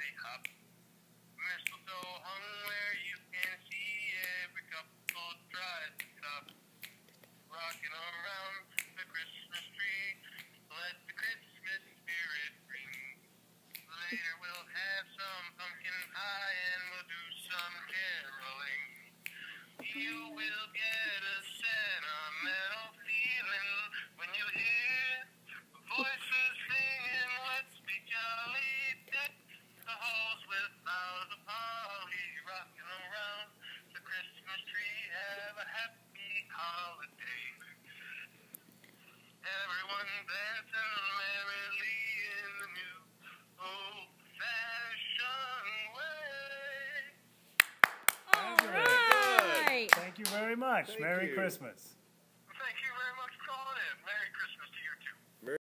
holly hop. Mistletoe hung where you can see every couple tries to stop. Rocking around the Christmas tree, let the Christmas spirit ring. Later we'll have some pumpkin pie and we'll do some caroling. You will get a sentimental feeling when you hear voices singing, let's be jolly. Deck the halls with boughs of holly, rocking around the Christmas tree. Have a happy holiday. Everyone dancing merrily in the new old-fashioned way. All right. Thank you very much. Thank Merry you. Christmas.